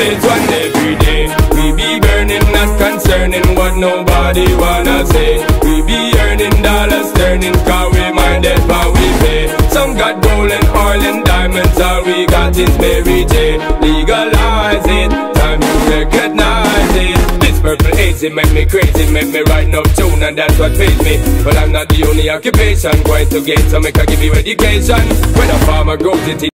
blaze one every day. We be burning, not concerning what nobody wanna say. We be earning dollars, turning, cause we minded how we pay. Some got gold and oil and diamonds, all we got is Mary J. Legalize it, time you recognize it. This purple haze, it make me crazy, make me write up tune, and that's what pays me. But I'm not the only occupation going to gain, so make I give you education. When a farmer grows it,